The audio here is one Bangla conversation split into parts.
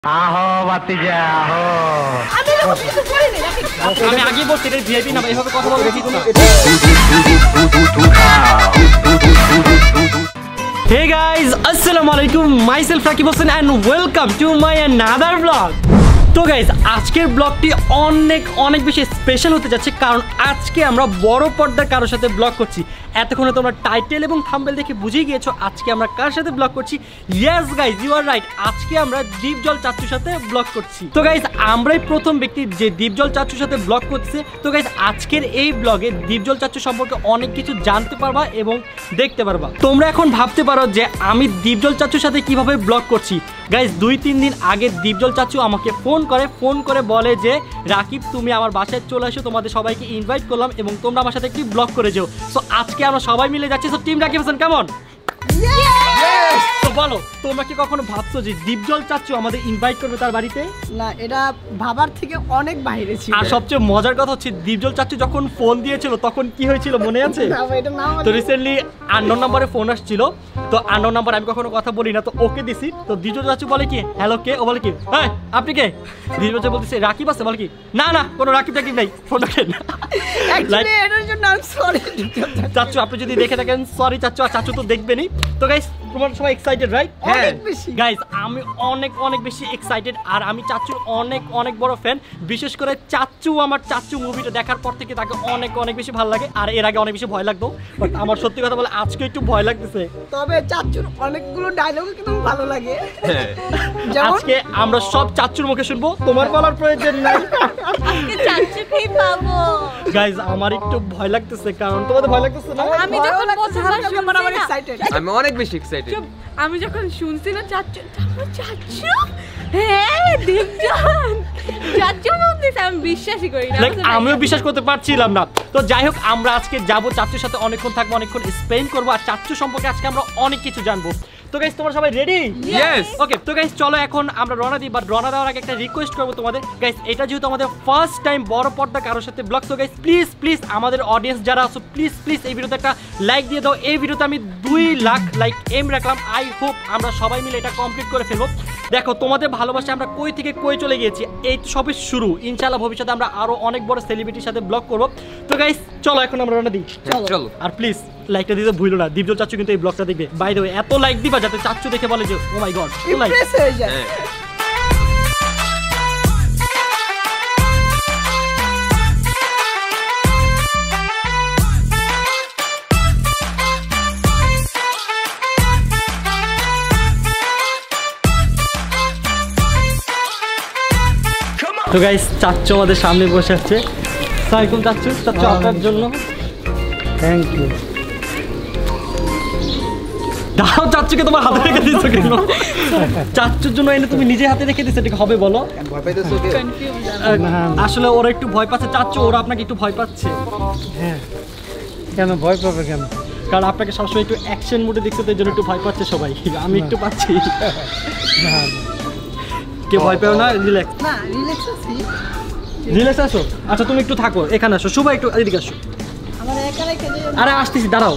আহো বাতিজা আহো। আমি আগে বলছি এটা ভিআইপি না, এইভাবে কথা বলতে ঠিক না। Hey guys, assalamu alaikum. Myself Rakib Hossain and welcome to my another vlog. তো গাইজ আজকের ব্লগটি অনেক বেশি স্পেশাল হতে যাচ্ছে, কারণ আজকে আমরা বড় পর্দার কারোর সাথে ব্লগ করছি। এতক্ষণে তোমরা টাইটেল এবং থাম্বনেল দেখে বুঝেই গিয়েছো আজকে আমরা কার সাথে ব্লগ করছি। Yes guys, you are right, আজকে আমরা দীপজল চাচ্চুর সাথে ব্লগ করছি। তো গাইজ আমরাই প্রথম ব্যক্তি যে দীপজল চাচ্চুর সাথে ব্লগ করছে। তো গাইজ আজকের এই ব্লগে দীপজল চাচ্চু সম্পর্কে অনেক কিছু জানতে পারবা এবং দেখতে পারবা। তোমরা এখন ভাবতে পারো যে আমি দীপজল চাচ্চুর সাথে কিভাবে ব্লগ করছি। গাইজ 2-3 দিন আগে দীপজল চাচ্চু আমাকে ফোন করে বলে যে রাকিব তুমি আমার বাসায় চলে আসো, তোমাদের সবাইকে ইনভাইট করলাম এবং তোমরা আমার সাথে একটি ব্লগ করে যাও। সো আজকে আমরা সবাই মিলে যাচ্ছি। সো টিম রাকিব হোসেন কেমন? তো বলো, তোমরা কি কখনো ভাবছো যে দীপজল চাচ্চু আমাদের ইনভাইট করবে তার বাড়িতে? না, এটা ভাবার থেকে অনেক বাইরে ছিল। আর সবচেয়ে মজার কথা হচ্ছে দীপজল চাচ্চু যখন ফোন দিয়েছিল তখন কি হয়েছিল মনে আছে? তো রিসেন্টলি আননোন নাম্বারে ফোন আসছিল, তো আননোন নাম্বার আমি কখনো কথা বলি না, তো ওকে দিছি। তো দীপজল চাচ্চু বলে কি হ্যালো কে, ও বলে কি হ্যাঁ আপনি কে? দীপজল চাচ্চু বলতেছে রাকিব আছে, বলে কি না না কোনো রাকিব টাকিব নাই, ফোন রাখেন। চাচ্চু আপনি যদি দেখে থাকেন সরি চাচ্চু, আর চাচ্চু তো দেখবেনই। তো গাইস তোমরা সবাই এক্সাইটেড রাইট? হ্যাঁ গাইস আমি অনেক বেশি এক্সাইটেড, আর আমি চাচ্চুর অনেক বড় ফ্যান। বিশেষ করে চাচ্চু মুভিটা দেখার পর থেকে তাকে অনেক বেশি ভালো লাগে, আর এর আগে অনেক বেশি ভয় লাগতো, বাট আমার সত্যি কথা বলে আজকে একটু ভয় লাগতেছে। তবে চাচ্চুর অনেকগুলো ডায়লগ কিন্তু ভালো লাগে। আজকে আমরা সব চাচ্চুর মুখে শুনবো, তোমার বলার প্রয়োজন নাই। আজকে চাচ্চুকেই পাবো। গাইস আমার একটু ভয় লাগতেছে, কারণ তোমাদের ভয় লাগতেছে না? আমি যখন প্রথমবার শুনছি আমি অনেক বেশি এক্সাইটেড। আমি যখন শুনছি না চাচ্চু, হ্যাঁ দীপজল চাচ্চু বলতেছে, আমি বিশ্বাসই করি না। আমিও বিশ্বাস করতে পারছিলাম না। তো যাই হোক আমরা আজকে যাবো চাচ্চুর সাথে, অনেকক্ষণ থাকবো, অনেকক্ষণ স্পেন্ড করবো, আর চাচ্চু সম্পর্কে আজকে আমরা অনেক কিছু জানবো। তো গাইস তোমরা সবাই রেডি? ইয়েস। ওকে তো গাইস চলো এখন আমরা রওনা দিই, বাট রওনা দেওয়ার আগে একটা রিকোয়েস্ট করবো তোমাদের। গাইস এটা যেহেতু আমাদের ফার্স্ট টাইম বড় পর্দা কারোর সাথে ব্লগ, তো গাইস প্লিজ আমাদের অডিয়েন্স যারা আছো প্লিজ এই ভিডিওতে একটা লাইক দিয়ে দাও। এই ভিডিওতে আমি 2 লাখ লাইক এম রাখলাম। আই হোপ আমরা সবাই মিলে এটা কমপ্লিট করে ফেলবো। দেখো তোমাদের ভালোবাসা আমরা কই থেকে কই চলে গিয়েছি, এই সবই শুরু। ইনশাআল্লাহ ভবিষ্যতে আমরা আরো অনেক বড় সেলিব্রিটির সাথে ব্লগ করবো। তো গাইস চলো এখন আমরা রওনা দিই। চলো। আর প্লিজ লাইকটা দিতে ভুলো না, দীপজল চাচ্চু কিন্তু এই ব্লগটা দেখবে। বাই দ্য ওয়ে এত লাইক দিবা যাতে চাচ্চু দেখে বলে যে ও মাই গড ইমপ্রেস হয়ে যায়। তো গাইস চাচ্চু আমাদের সামনে বসে আছে। সালামালাইকুম চাচ্চু আপনার জন্য থ্যাংক ইউ। দাও চাচ্চুকে তোমার হাতে রেখে দিয়েছো কেন? চাচ্চুর জন্য এনে তুমি নিজে হাতে রেখে দিয়েছো, এটা হবে বলো? আসলে ওরা একটু ভয় পাচ্ছে চাচ্চু, ওরা আপনাকে একটু ভয় পাচ্ছে। হ্যাঁ কেন ভয় পাবে কেন? কারণ আপনাকে সবসময় একটু অ্যাকশন মুডে দেখতে, তো এই জন্য একটু ভয় পাচ্ছে সবাই। আমি একটু পাচ্ছি। কে ভয় পেও না, রিল্যাক্স। না রিল্যাক্স আছি। রিল্যাক্স আসো। আচ্ছা তুমি একটু থাকো এখানে, আসো শুভ একটু এদিকে আসো। আমার একা রেখে দিও। আরে আসতেছি দাঁড়াও।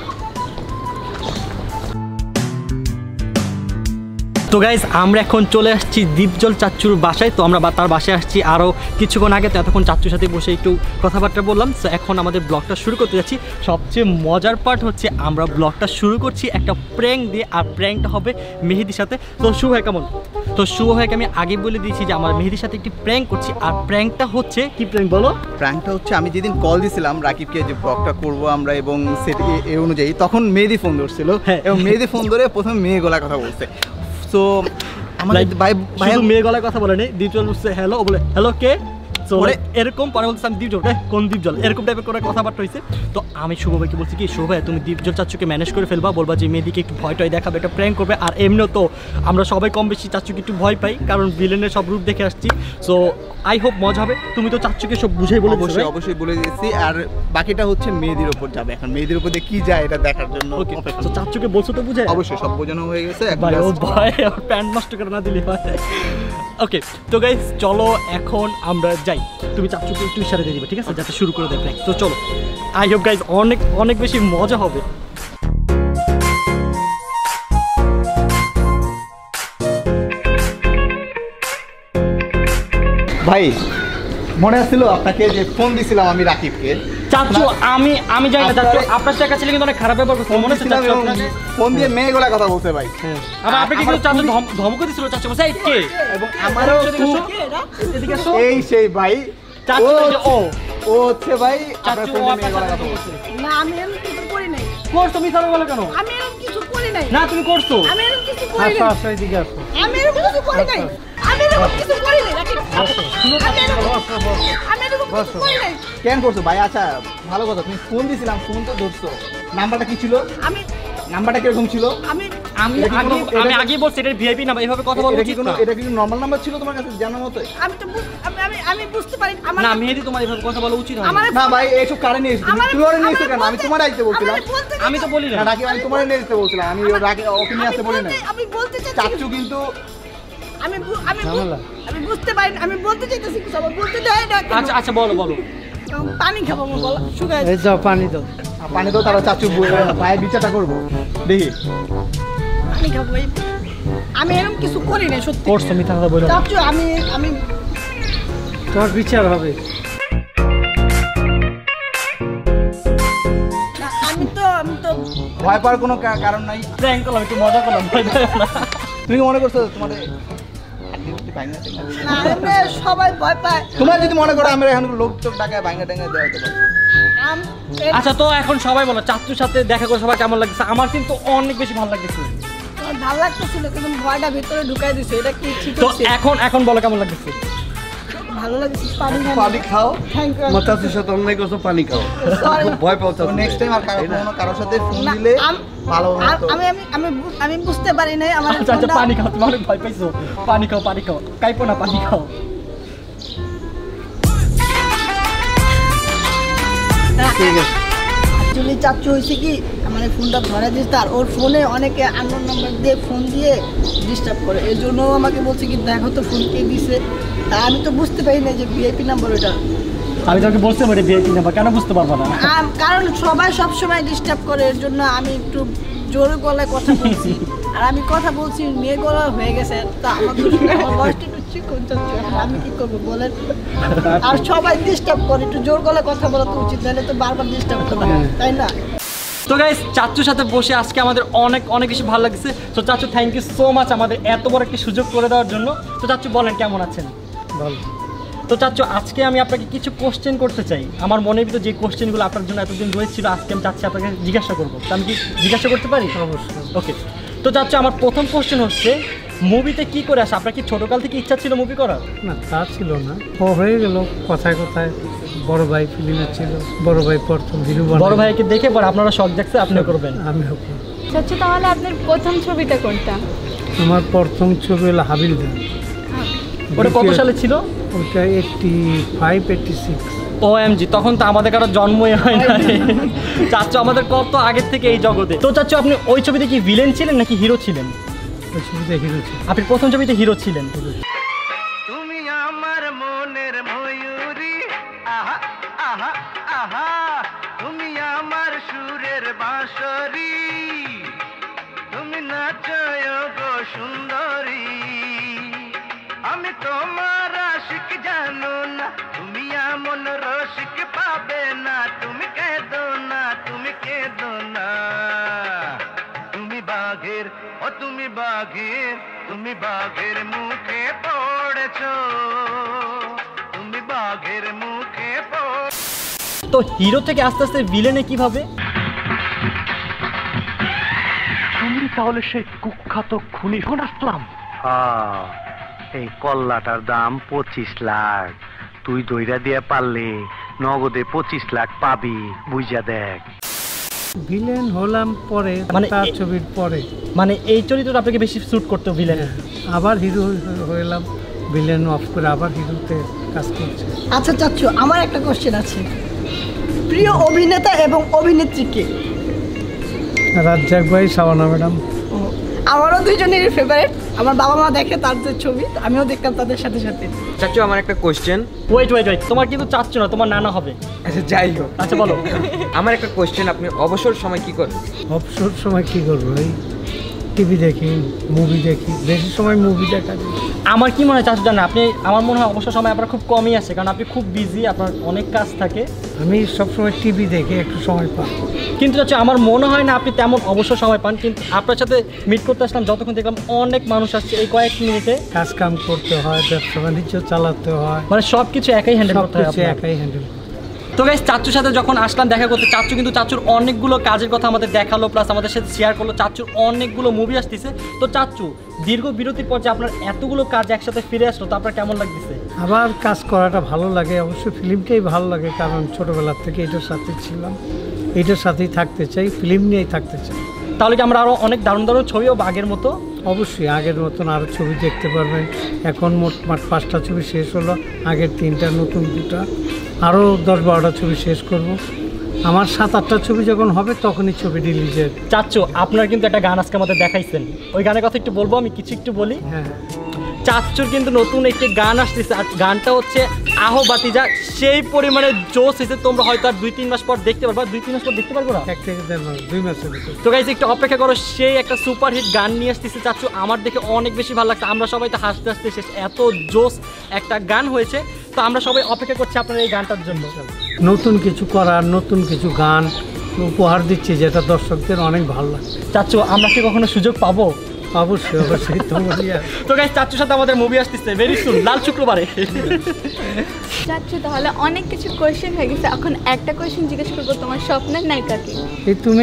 তো গাইজ আমরা এখন চলে আসছি দীপজল চাচ্চুর বাসায়। তো আমরা তার বাসায় আসছি আরও কিছুক্ষণ আগে, তো এতক্ষণ চাচ্চুর সাথে বসে একটু কথাবার্তা বললাম। তো এখন আমাদের ব্লগটা শুরু করতে যাচ্ছি। সবচেয়ে মজার পার্ট হচ্ছে আমরা ব্লগটা শুরু করছি একটা প্র্যাঙ্ক দিয়ে, আর প্র্যাঙ্কটা হবে মেহেদির সাথে। তো শুভ ভাই কেমন? তো শুভ ভাইকে আমি আগে বলে দিয়েছি যে আমার মেহেদির সাথে একটি প্র্যাঙ্ক করছি, আর প্র্যাঙ্কটা হচ্ছে কি প্র্যাঙ্ক বলো? প্র্যাঙ্কটা হচ্ছে আমি যেদিন কল দিয়েছিলাম রাকিবকে যে ব্লগটা করবো আমরা, এবং সেটি এই অনুযায়ী তখন মেহেদি ফোন ধরছিল, এবং মেহেদি ফোন ধরে প্রথমে মেয়ে গলায় কথা বলছে। তো আমাদের ভাই মেয়ে গলায় কথা বলে নেই, দীপজল বলছে হ্যালো, ও বলে হ্যালো কে? এরকম পরে বলছে আমি দীপজল, কোন দীপজল, এরকম টাইপের করে কথাবার্তা হয়েছে। তো আমি শুভ ভাইকে বলছি কি শুভ ভাই তুমি দীপজল চাচ্চুকে ম্যানেজ করে ফেলবা, বলবা যে মেয়েদিকে একটু ভয় টয় দেখাবে, একটা প্র্যাঙ্ক করবে। আর এমনিও তো আমরা সবাই কম বেশি চাচ্চুকে একটু ভয় পাই, কারণ ভিলেনের সব রূপ দেখে আসছি। সো আই হোপ মজা হবে। তুমি তো চাচ্চুকে সব বুঝাই বলে অবশ্যই বলে দিয়েছি, আর বাকিটা হচ্ছে মেয়েদের উপর যাবে। এখন মেয়েদের উপর দিয়ে কি যায় এটা দেখার জন্য। তো চাচ্চুকে বলছো তো বুঝে? অবশ্যই সব বোঝানো হয়ে গেছে। প্যান্ট নষ্ট করে না দিলে হয়। ওকে তো গাইস চলো এখন আমরা যাই। তুমি চাচ্চুকে একটু ইশারা দিয়ে দিবে, ঠিক আছে, যাতে শুরু করে দেয় প্র্যাঙ্ক। তো চলো, আই হোপ গাইস অনেক বেশি মজা হবে। ভাই মনে আসছিল আপনাকে যে ফোন দিছিলাম আমি রাকিবকে। চাচু আমি জানি না চাচু, আপনার সাথে একটা ছেলে কিন্তু অনেক খারাপ ব্যবহার করছে, মনে হচ্ছে চাচু আপনাকে? ফোন দিয়ে মেয়েগুলা কথা বলছে ভাই। আবার আপনি কি কিন্তু চাচু ধমক দিছিল চাচু বলছে এই কে? এবং আমারও খুব এদিকে আসো। এই সেই ভাই চাচু এই যে ও ও হচ্ছে ভাই আপনার চাচু ফোন ও দিয়ে আপনার মেয়েগুলা সাথে কথা কথা বলছে। বলছে। না আমি এরকম কিছু করি নাই। করছো মিথ্যা বলে কেন? আমি এরকম কিছু করি নাই। না তুমি করছো। আমি এরকম কিছু করি আসো নাই। আসো এদিকে আসো। আমি এরকম কিছু করি নাই। আমি এরকম কিছু করি নাই। রাকিব, আমি এরকম কিছু করি নাই। কেন করছো ভাই? আচ্ছা ভালো কথা, তুমি ফোন দিছিলাম, ফোন তো ধরছো। নাম্বারটা কি ছিল? আমি নাম্বারটা কিরকম ছিল? আমি আমি আগেই বলছি এটা ভিআইপি নাম্বার, এইভাবে কথা বলা এটা কি উচিত কোনো না। এটা কি নরমাল নাম্বার ছিল তোমার কাছে জানার মতো? আমি তো আমি বুঝতে পারি আমার না মেহেদি তোমার এইভাবে কথা বলা উচিত হয় আমার না। না ভাই এইসব কারণে নিয়ে এসেছি। তুমি ওরে নিয়ে এসেছো কেন? আমি তোমার আইতে বলছিলাম। আমি তো বলি না। না নাকি আমি তোমার নিয়ে আসতে বলছিলাম। আমি ওকে নিয়ে আসতে বলি না। আমি বলতে চাচ্ছি চাচু কিন্তু ঝামেলা। আমি বুঝতে পারি আমি বলতে চাইতেছি কিছু আমার বলতে দেয় না কেন? আচ্ছা আচ্ছা বলো বলো। পানি খাবো আমার বলো শুকায় এই যাও পানি দাও। পানি তো তারা চাচু ভাইয়ের বিচারটা করবো দেখি। পানি খাবো আমি এরকম কিছু করি না সত্যি। করছো মিথ্যা কথা বলো না। চাচু আমি তোমার বিচার হবে। আমি তো ভয় পাওয়ার কোনো কারণ নাই। প্র্যাঙ্ক করলাম, একটু মজা করলাম, ভয় পেও না। তুমি কি মনে করছো তোমাদের না এমনি সবাই ভয় পায়। তোমার যদি মনে করো আমরা এখন লোক চোখ ডাকায় ভাঙা টাঙ্গা দেওয়া হতে পারে। আচ্ছা তো এখন সবাই বলো চাচুর সাথে দেখা করে সবাই কেমন লাগছে? আমার কিন্তু অনেক বেশি ভালো লাগতেছে। আমার ভালো লাগতেছিল কিন্তু ভয়টা ভিতরে ঢুকাই দিছে। এটা কি ঠিক তো হচ্ছে? এখন বলো কেমন লাগতেছে? ভালো লাগছে পানি পানি খাও, থ্যাংক ইউ। মাতার সাথে অন্যায় করছো, পানি খাও। সরি ভয় পাও তো নেক্সট টাইম আর কারোর সাথে ফোন দিলে ভালো হতো। আমি বুঝতে পারি নাই আমার আচ্ছা আচ্ছা পানি খাও, তুমি অনেক ভয় পাইছো। পানি খাও কাইপো না, পানি খাও। ঠিক আছে। অ্যাকচুয়ালি চাচু হয়েছে কি আমার ফোনটা ধরে দিস তার ওর ফোনে অনেকে আননোন নাম্বার দিয়ে ফোন দিয়ে ডিস্টার্ব করে, এই জন্য আমাকে বলছে কি দেখো তো ফোন কে দিছে। তা আমি তো বুঝতে পারি না যে ভিআইপি নাম্বার ওটা। আমি তোমাকে বলতে পারি ভিআইপি নাম্বার, কেন বুঝতে পারবো না? কারণ সবাই সব সময় ডিস্টার্ব করে, এর জন্য আমি একটু জোরে গলায় কথা বলছি। আর আমি কথা বলছি মেয়ে গলা হয়ে গেছে, তা আমার ভয়েসটা একটু চিকন চাচ্ছি। আমি কি করবো বলেন? আর সবাই ডিস্টার্ব করে, একটু জোর গলায় কথা বলা তো উচিত, তাহলে তো বারবার ডিস্টার্ব করবে, তাই না? তো গাইস চাচুর সাথে বসে আজকে আমাদের অনেক বেশি ভালো লাগছে। তো চাচু থ্যাংক ইউ সো মাচ আমাদের এত বড় একটি সুযোগ করে দেওয়ার জন্য। তো চাচু বলেন কেমন আছেন? ভালো। তো চাচু আজকে আমি আপনাকে কিছু কোশ্চেন করতে চাই। আমার মনের ভিতরে যে কোশ্চেনগুলো আপনার জন্য এতদিন রয়েছিল আজকে আমি চাচ্ছি আপনাকে জিজ্ঞাসা করবো। তো আমি কি জিজ্ঞাসা করতে পারি? অবশ্যই। ওকে। তো চাচু আমার প্রথম কোশ্চেন হচ্ছে মুভিতে কি করে আসে? আপনার কি ছোটকাল থেকে ইচ্ছা ছিল মুভি করার? না তা ছিল না, ও হয়ে গেল কথায় কথায়। বড় ভাই ফিল্মে ছিল, বড় ভাই প্রথম হিরো বানায়। বড় ভাইকে দেখে পরে আপনারা শখ দেখছে আপনিও করবেন। আমিও করি। চাচু তাহলে আপনার প্রথম ছবিটা কোনটা? আমার প্রথম ছবি হলো হাবিলদার। ওটা কত সালে ছিল? ওটা 85, 86। OMG, তখন তো আমাদের কারো জন্মই হয় না। চাচু আমাদের কত আগের থেকে এই জগতে। তো চাচু আপনি ওই ছবিতে কি ভিলেন ছিলেন নাকি হিরো ছিলেন? ওই ছবিতে হিরো ছিল। আপনি প্রথম ছবিতে হিরো ছিলেন। তুমি আমার মনের ময়ূরী, আহা আহা আহা, তুমি আমার সুরের বাঁশরি, তুমি নাচয় গো সুন্দরী, আমি তোমার আশিক জানো না, তুমি এমন রসিক পাবে না, তুমি কেঁদো না, তুমি কেঁদো না, তুমি বাঘের ও তুমি বাঘের, তুমি বাঘের মুখে পড়েছো, তুমি বাঘের মুখে পড়। তো হিরো থেকে আস্তে আস্তে ভিলেনে কিভাবে? তুমি তাহলে সেই কুখ্যাত খুনি শোন আসলাম। এই কল্লাটার দাম 25 লাখ, তুই দইরা দিয়ে পারলে নগদে 25 লাখ পাবি, বুঝা দেখ। ভিলেন হলাম পরে, মানে তার ছবির পরে। মানে এই চরিত্রটা আপনাকে বেশি স্যুট করতো ভিলেনে? আবার হিরো হলাম, ভিলেন অফ করে আবার হিরোতে কাজ করছে। আচ্ছা চাচু আমার একটা কোশ্চেন আছে, প্রিয় অভিনেতা এবং অভিনেত্রী কে? রাজ্জাক ভাই, শাবানা ম্যাডাম। আমারও দুইজনের ফেভারিট, আমার বাবা মা দেখে তাদের ছবি, আমিও দেখতাম তাদের সাথে সাথে। চাচু আমার একটা কোশ্চেন। ওয়েট, তোমার কিন্তু চাচ্ছো না, তোমার নানা হবে। আচ্ছা যাই হোক, আচ্ছা বলো। আমার একটা কোশ্চেন, আপনি অবসর সময় কি করেন? অবসর সময় কি করবো? এই টিভি দেখি, মুভি দেখি, বেশি সময় মুভি দেখা যায়। আমার কি মনে হয় চাচু জানেন, আপনি আমার মনে হয় অবসর সময় আপনার খুব কমই আছে, কারণ আপনি খুব বিজি, আপনার অনেক কাজ থাকে। আমি সবসময় টিভি দেখে একটু সময় পাই। কিন্তু চাচু আমার মনে হয় না আপনি তেমন অবসর সময় পান। কিন্তু আপনার সাথে মিট করতে আসলাম, যতক্ষণ দেখলাম অনেক মানুষ আসছে এই কয়েক মিনিটে। কাজ কাম করতে হয়, ব্যবসা বাণিজ্য চালাতে হয়, মানে সব কিছু একাই হ্যান্ডেল করতে হয় সবকিছু আপনার। একাই হ্যান্ডেল। তো গাইস, চাচুর সাথে যখন আসলাম দেখা করতে, চাচু কিন্তু চাচুর অনেকগুলো কাজের কথা আমাদের দেখালো, প্লাস আমাদের সাথে শেয়ার করলো। চাচুর অনেকগুলো মুভি আসতেছে। তো চাচু, দীর্ঘ বিরতির পর যে আপনার এতগুলো কাজ একসাথে ফিরে আসলো, তো আপনার কেমন লাগতেছে? আবার কাজ করাটা ভালো লাগে, অবশ্যই ফিল্মটাই ভালো লাগে, কারণ ছোটোবেলার থেকে এটার সাথে ছিলাম, এটার সাথেই থাকতে চাই, ফিল্ম নিয়েই থাকতে চাই। তাহলে কি আমরা আরও অনেক দারুণ দারুণ ছবিও আগের মতো? অবশ্যই আগের মতন আরও ছবি দেখতে পারবেন। এখন মোটমাট 5টা ছবি শেষ হলো, আগের 3টা, নতুন 2টা, আরও 10-12টা ছবি শেষ করব। আমার 7-8টা ছবি যখন হবে তখনই ছবি রিলিজের। চাচু, আপনার কিন্তু একটা গান আজকে আমাদের দেখাইছেন, ওই গানের কথা একটু বলবো, আমি কিছু একটু বলি। হ্যাঁ, চাচুর কিন্তু নতুন একটি গান আসতেছে, আর গানটা হচ্ছে আহো বাতিজা। সেই পরিমাণে জোশ হয়েছে, তোমরা হয়তো আর 2-3 মাস পর দেখতে পারবা। 2-3 মাস পর দেখতে পারবো না? 1 থেকে 1.5 মাস, 2 মাসের ভিতরে। তো গাইজ একটু অপেক্ষা করো, সেই একটা সুপার হিট গান নিয়ে আসতেছে চাচু। আমার দেখে অনেক বেশি ভালো লাগছে, আমরা সবাই তো হাসতে হাসতে শেষ, এত জোশ একটা গান হয়েছে। তো আমরা সবাই অপেক্ষা করছি আপনার এই গানটার জন্য। নতুন কিছু করার, নতুন কিছু গান উপহার দিচ্ছি, যেটা দর্শকদের অনেক ভালো লাগছে। চাচু, আমরা কি কখনো সুযোগ পাবো? অবশ্যই অবশ্যই, তো বলিয়া। তো গাইজ, চাচুর সাথে আমাদের মুভি আসতেছে ভেরি সুন, লাল শুক্রবারে। চাচ্ছ তাহলে অনেক কিছু কোয়েশ্চেন হয়ে গেছে, এখন একটা কোয়েশ্চেন জিজ্ঞেস করবো, তোমার স্বপ্নের নায়িকা কি? এই তুমি।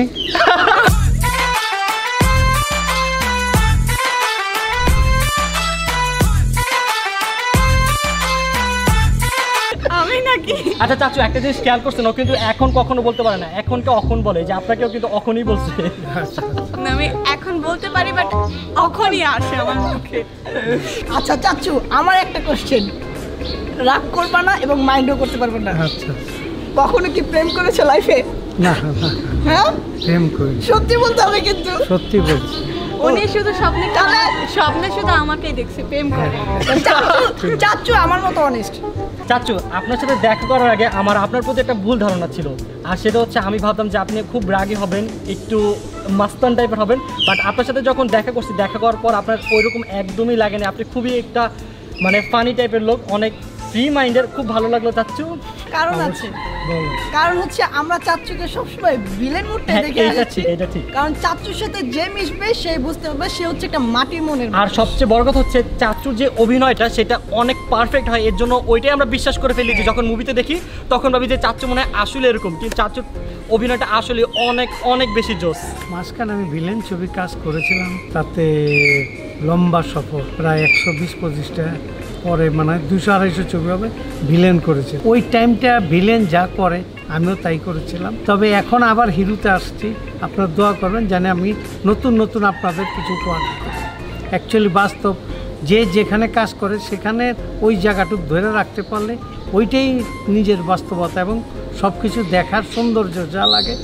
আমি নাকি? আচ্ছা চাচু, একটা জিনিস খেয়াল করছেন, ও কিন্তু এখন কখনো বলতে পারে না, এখনকে অখন বলে, যে আপনাকেও কিন্তু অখনই বলছে। না, আমি এখন বলতে পারি, বাট এখনই আসে আমার মুখে। আচ্ছা চাচু, আমার একটা কোশ্চেন, রাগ করবা না এবং মাইন্ডও করতে পারবে না। আচ্ছা, কখনো কি প্রেম করেছো লাইফে? না না, হ্যাঁ, প্রেম করি, সত্যি বলতে হবে কিন্তু। সত্যি বলছি। উনি শুধু স্বপ্নে শুধু আমাকেই দেখছে প্রেম করে। চাচু আমার মতো অনেস্ট। চাচু, আপনার সাথে দেখা করার আগে আমার আপনার প্রতি একটা ভুল ধারণা ছিল, আর সেটা হচ্ছে আমি ভাবতাম যে আপনি খুব রাগী হবেন, একটু মাস্তান টাইপের হবেন। বাট আপনার সাথে যখন দেখা করছি, দেখা করার পর আপনার ওইরকম একদমই লাগেনি, আপনি খুবই একটা মানে ফানি টাইপের লোক, অনেক ফ্রি মাইন্ডের, খুব ভালো লাগলো চাচু। কারণ আছে, কারণ হচ্ছে আমরা চাচুকে সবসময় ভিলেন মুডটা হ্যাঁ, দেখে এটা আসছি। ঠিক, এটা ঠিক। কারণ চাচুর সাথে যে মিশবে সে বুঝতে পারবে সে হচ্ছে একটা মাটির মনের আর সবচেয়ে বড় কথা হচ্ছে চাচুর যে অভিনয়টা সেটা অনেক পারফেক্ট হয়, এর জন্য ওইটাই আমরা বিশ্বাস করে ফেলি, যে যখন মুভিতে দেখি তখন ভাবি যে চাচু মনে হয় আসলে এরকম, কিন্তু চাচুর অভিনয়টা আসলে অনেক অনেক বেশি জোস। মাঝখানে আমি ভিলেন ছবি কাজ করেছিলাম, তাতে লম্বা সফর প্রায় 120-25টা, পরে মানে 200-250 ছবি হবে ভিলেন করেছে। ওই টাইমটা ভিলেন যা করে আমিও তাই করেছিলাম। তবে এখন আবার হিরোতে আসছি, আপনারা দোয়া করবেন জানি আমি নতুন নতুন আপনাদের কিছু উপহার দিতে। অ্যাকচুয়ালি বাস্তব, যে যেখানে কাজ করে সেখানে ওই জায়গাটুকু ধরে রাখতে পারলে ওইটাই নিজের বাস্তবতা, এবং সব কিছু দেখার সৌন্দর্য যা লাগে,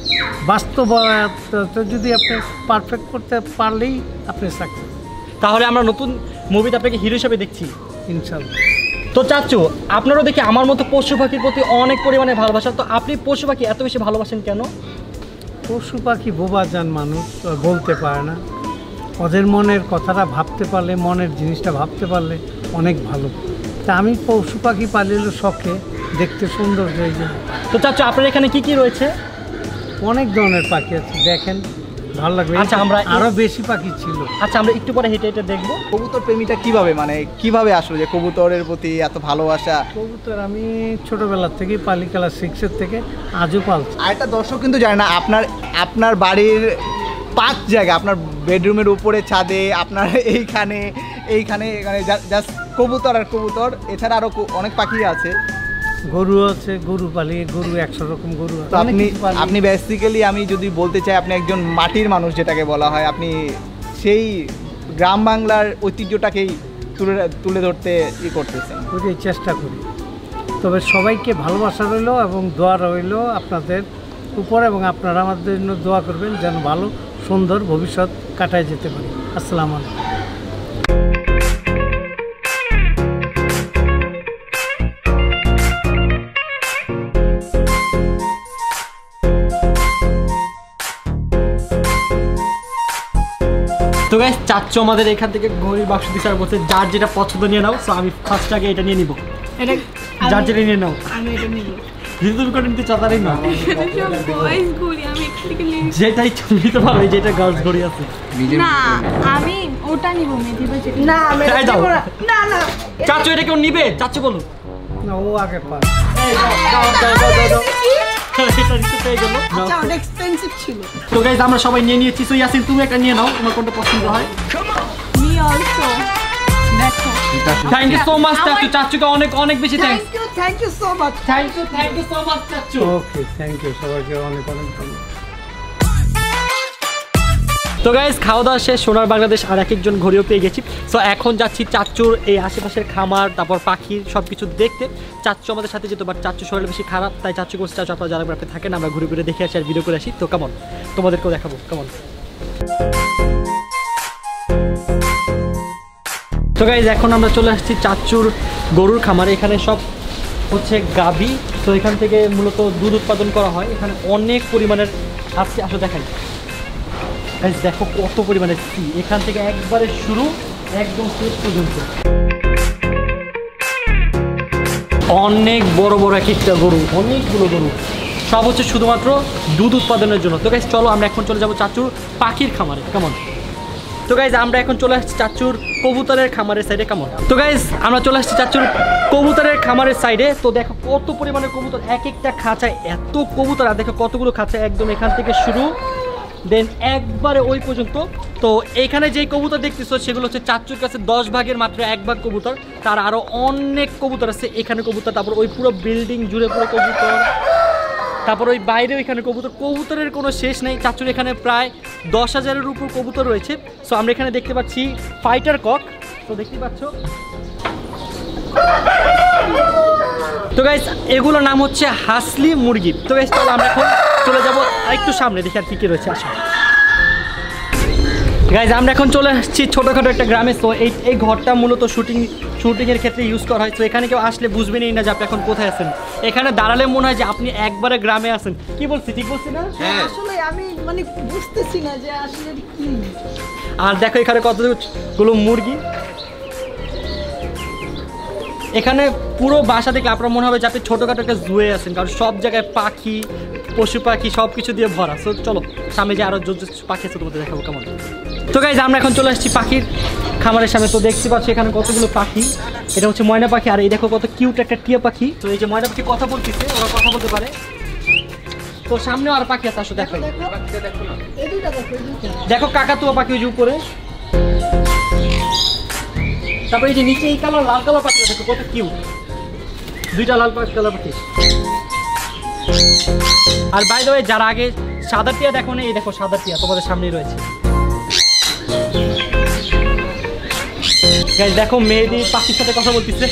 বাস্তবতা যদি আপনি পারফেক্ট করতে পারলেই আপনি সাকসেস। তাহলে আমরা নতুন মুভিতে আপনাকে হিরো হিসেবে দেখছি ইনশাল্লাহ। তো চাচু, আপনারও দেখি আমার মতো পশু পাখির প্রতি অনেক পরিমাণে ভালোবাসা, তো আপনি পশু পাখি এত বেশি ভালোবাসেন কেন? পশু পাখি বোবা যান মানুষ, বলতে পারে না, ওদের মনের কথাটা ভাবতে পারলে, মনের জিনিসটা ভাবতে পারলে অনেক ভালো। তা আমি পশু পাখি পালিল শখে, দেখতে সৌন্দর্য এই জন্য। তো চাচু, আপনার এখানে কি কি রয়েছে? অনেক ধরনের পাখি আছে, দেখেন ভালো লাগবে। আচ্ছা, আমরা আরো বেশি পাখি ছিল। আচ্ছা, আমরা একটু পরে হেঁটে হেঁটে দেখবো। কবুতর প্রেমীটা কিভাবে, মানে কিভাবে আসলো যে কবুতরের প্রতি এত ভালোবাসা? কবুতর আমি ছোটবেলার থেকেই পালি, ক্লাস 6-এর থেকে আজও পালছি। আর একটা দর্শক কিন্তু জানে না, আপনার বাড়ির 5 জায়গা, আপনার বেডরুমের উপরে, ছাদে, আপনার এইখানে এখানে জাস্ট কবুতর আর কবুতর, এছাড়া আরো অনেক পাখি আছে। গরু আছে, গরু পালি, গরু 100 রকম গরু আছে। তো আপনি বেসিক্যালি আমি যদি বলতে চাই, আপনি একজন মাটির মানুষ যেটাকে বলা হয়, আপনি সেই গ্রাম বাংলার ঐতিহ্যটাকেই তুলে ধরতে করতেছেন। ওইটাই চেষ্টা করি। তবে সবাইকে ভালোবাসা রইল এবং দোয়া রইল আপনাদের উপর, এবং আপনারা আমাদের জন্য দোয়া করবেন যেন ভালো সুন্দর ভবিষ্যৎ কাটায় যেতে পারি। আসসালামু আলাইকুম। তো গাইস চাচ্চু আমাদের এখান থেকে ঘড়ির বাক্স দিছে আর বলছে যার যেটা পছন্দ নিয়ে নাও। সো আমি ফার্স্ট আগে এটা নিয়ে নিব, এটা যার যেটা নিয়ে নাও। আমি এটা নিব। যদি তুমি করে নিতে চাও তাহলেই না, বয়েজ ঘড়ি আমি একটা থেকে নিব যেটাই তুমি নিতে পারো, যেটা গার্লস ঘড়ি আছে। না আমি ওটা নিব মেধি বা যেটা না আমি এটা তাই দাও। নিব না। না না চাচ্চু এটা কেউ নিবে? চাচ্চু বলো। না ও আগে পার। এই দাও দাও দাও দাও দাও। এটা নিতে পেয়ে গেল। আচ্ছা ওটা এক্সপেন্সিভ ছিল। তো গাইস আমরা সবাই নিয়ে নিয়েছি। সো ইয়াসিন তুমি একটা নিয়ে নাও, তোমার কোনটা পছন্দ হয়। মি অলসো দেখো থ্যাংক ইউ সো মাচ চাচ্চু, চাচ্চুকে অনেক অনেক বেশি thanks. Thank you so much. Thank you so much চাচ্চু। ওকে থ্যাংক ইউ, সবাইকে অনেক অনেক ধন্যবাদ। তো গাইস খাওয়া দাওয়া শেষ, সোনার বাংলাদেশ আর এক একজন ঘড়িও পেয়ে গেছি। সো এখন যাচ্ছি চাচ্চুর এই আশেপাশের খামার, তারপর পাখির সব কিছু দেখতে। চাচ্চু আমাদের সাথে যেত, বাট চাচ্চু শরীর বেশি খারাপ, তাই চাচ্চু করছে চাচ্চু আপনারা যারা গ্রামে থাকেন আমরা ঘুরে ঘুরে দেখে আসি আর ভিডিও করে আসি। তো কেমন তোমাদেরকেও দেখাবো, কেমন। তো গাইস এখন আমরা চলে আসছি চাচ্চুর গরুর খামারে। এখানে সব হচ্ছে গাভী, তো এখান থেকে মূলত দুধ উৎপাদন করা হয়। এখানে অনেক পরিমাণের আছে, আসো দেখাই। গাইস দেখো কত পরিমাণে সি, এখান থেকে একবারে শুরু একদম শেষ পর্যন্ত। অনেক বড় বড় এক একটা গরু, অনেকগুলো গরু, সব হচ্ছে শুধুমাত্র দুধ উৎপাদনের জন্য। তো গাইস চলো আমরা এখন চলে যাবো চাচ্চুর পাখির খামারে, কেমন। তো গাইস আমরা এখন চলে আসছি চাচ্চুর কবুতরের খামারের সাইডে, কেমন। তো গাইস আমরা চলে আসছি চাচ্চুর কবুতরের খামারের সাইডে। তো দেখো কত পরিমাণে কবুতর, এক একটা খাঁচায় এত কবুতর, আর দেখো কতগুলো খাঁচা, একদম এখান থেকে শুরু দেন একবারে ওই পর্যন্ত। তো এইখানে যেই কবুতর দেখতেছো সেগুলো হচ্ছে চাচ্চুর কাছে 10 ভাগের মাত্র 1 ভাগ কবুতর। তার আরো অনেক কবুতর আছে, এখানে কবুতর, তারপর ওই পুরো বিল্ডিং জুড়ে পুরো কবুতর, তারপর ওই বাইরেও এখানে কবুতর, কবুতরের কোনো শেষ নেই। চাচ্চুর এখানে প্রায় 10,000-এর উপর কবুতর রয়েছে। সো আমরা এখানে দেখতে পাচ্ছি ফাইটার কক, তো দেখতে পাচ্ছ। তো গাইস এগুলোর নাম হচ্ছে হাসলি মুরগি। তো গাইস চলো আমরা এখন চলে যাবো একটু সামনে, দেখি আর কি কি রয়েছে, আসো। গাইস আমরা এখন চলে আসছি ছোটোখাটো একটা গ্রামে। তো এই ঘরটা মূলত শুটিংয়ের ক্ষেত্রে ইউজ করা হয়। তো এখানে কেউ আসলে বুঝবেনই না যে আপনি এখন কোথায় আছেন। এখানে দাঁড়ালে মনে হয় যে আপনি একবারে গ্রামে আছেন। কি বলছি, ঠিক বলছি না? আসলে আমি মানে বুঝতেছি না যে আসলে কি। আর দেখো এখানে কতগুলো মুরগি, এখানে পুরো বাসা থেকে আপনার মনে হবে যে আপনি ছোটোখাটো একটা জুয়ে আছেন, কারণ সব জায়গায় পাখি, পশু পাখি সব কিছু দিয়ে ভরা। সো চলো সামনে যে আরও পাখি আছে তোমাদের দেখাবো, কেমন। তো গাইস আমরা এখন চলে আসছি পাখির খামারের সামনে। তো দেখতে পাচ্ছি এখানে কতগুলো পাখি, এটা হচ্ছে ময়না পাখি, আর এই দেখো কত কিউট একটা টিয়া পাখি। তো এই যে ময়না পাখি কথা বলতেছে, ওরা কথা বলতে পারে। তো সামনেও আর পাখি আছে, আসো দেখো। এই দুইটা দেখো, এই দুইটা। দেখো কাকাতুয়া পাখি ওই যে উপরে, তারপরে এই যে নিচে এই কালার লাল কালার পাখি দেখো কত কিউট, দুইটা লাল কালার পাখি। আর বাই দ্য ওয়ে যারা আগে সাদা টিয়া দেখো না, এই দেখো সাদা টিয়া তোমাদের সামনেই রয়েছে। গাইস দেখো মেহেদি পাখির সাথে কথা বলতেছে।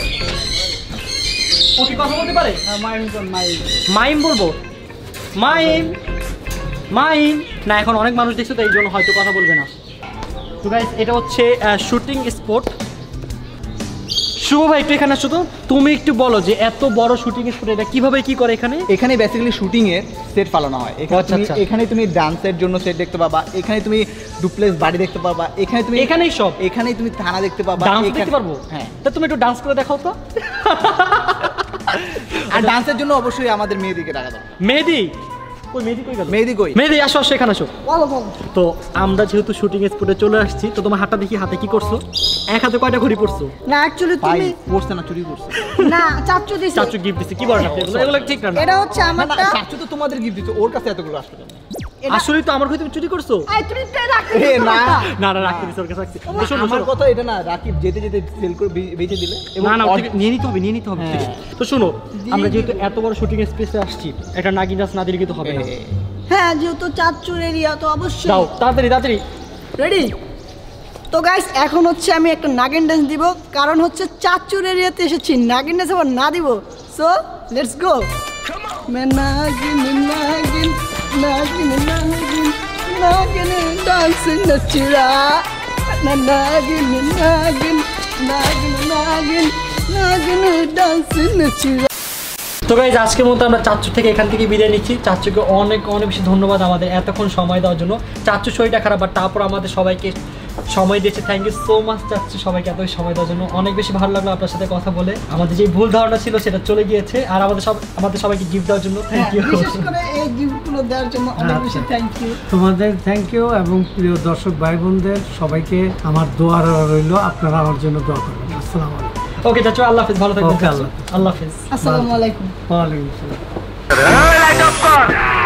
ও কি কথা বলতে পারে? মাইম বলবো, মাইম মাইম না, এখন অনেক মানুষ দেখছো তো এই জন্য হয়তো কথা বলবে না। তো গাইস এটা হচ্ছে শুটিং স্পট। শুভ ভাই একটু এখানে আসো তো, তুমি একটু বলো যে এত বড় শুটিং স্পট এটা কিভাবে কি করে এখানে? এখানে বেসিক্যালি শুটিং এর সেট ফালানো হয়। এখানে তুমি ডান্সের জন্য সেট দেখতে পাবা, এখানে তুমি ডুপ্লেক্স বাড়ি দেখতে পাবা, এখানে তুমি এখানেই সব, এখানেই তুমি থানা দেখতে পাবা, ডান্স দেখতে পারবো। হ্যাঁ, তা তুমি একটু ডান্স করে দেখাও তো। আর ডান্সের জন্য অবশ্যই আমাদের মেয়েদিকে ডাকা দাও। মেহেদি ওই মেহেদি কই গেল? মেহেদি কই? মেহেদি আসো আসো এখানে আসো। বলো বলো। তো আমরা যেহেতু শুটিং স্পটে চলে আসছি, তো তোমার হাতটা দেখি, হাতে কি করছো? এক হাতে কয়টা ঘড়ি পড়ছো? না অ্যাকচুয়ালি ভাই তুমি পড়ছে না, চুরি করছে। না চাচ্চু দিছে। চাচু গিফট দিছে, কি বলেন আপনি? এগুলো ঠিক না। এটা হচ্ছে না না, আমারটা। চাচু তো তোমাদের গিফট দিচ্ছে, ওর কাছে এতগুলো আসবে কেন? আসলে তো আমার ঘড়ি তুমি চুরি করছো? এই তুমি তো রাখতে এ না, না না রাখতে দিছি, ওর কাছে রাখছি। তো শোনো, আমার শোনো। কথা এটা না, রাকিব যেতে যেতে সেল করে বেচে দিলে এবং না না ওর থেকে নিয়ে নিতে হবে, নিয়ে নিতে হবে। হ্যাঁ। তো শোনো আমরা যেহেতু এত বড় শুটিং স্পেসে আসছি, এটা নাগিন ডান্স না দিলে কিন্তু হবে না। হ্যাঁ যেহেতু চাচ্চুর এরিয়া তো অবশ্যই। দাও তাড়াতাড়ি তাড়াতাড়ি। রেডি? তো গাইস এখন হচ্ছে আমি একটা নাগিন ডান্স দিব, কারণ হচ্ছে চাচ্চুর এরিয়াতে এসেছি, নাগিন ডান্স আবার না দিব। So let's go. मैं नागिन नागिन नागिन नागिन नागिन डांस नचरा ना नागिन नागिन नागिन नागिन नागिन डांस नचरा। তো গাইজ আজকের মতো আমরা চাচ্চু থেকে এখান থেকে বিদায় নিচ্ছি। চাচ্চুকে অনেক অনেক বেশি ধন্যবাদ আমাদের এতক্ষণ সময় দেওয়ার জন্য। চাচ্চুর শরীরটা খারাপ, আর তারপর আমাদের সবাইকে সময় দিয়েছে, থ্যাংক ইউ সো মাচ চাচ্ছি সবাইকে এত সময় দেওয়ার জন্য। অনেক বেশি ভালো লাগলো আপনার সাথে কথা বলে। আমাদের যে ভুল ধারণা ছিল সেটা চলে গিয়েছে, আর আমাদের সবাইকে গিফট দেওয়ার জন্য থ্যাংক ইউ। বিশেষ করে এই গিফটগুলো দেওয়ার জন্য অনেক বেশি থ্যাংক ইউ। তোমাদের থ্যাংক ইউ, এবং প্রিয় দর্শক ভাই বোনদের সবাইকে আমার দোয়া রইল, আপনারা আমার জন্য দোয়া করবেন। আসসালামু আলাইকুম। ওকে চাচু, আল্লাহ হাফেজ, ভালো থাকবেন। ওকে, আল্লাহ হাফেজ। আসসালামু আলাইকুম। ওয়ালাইকুম আসসালাম।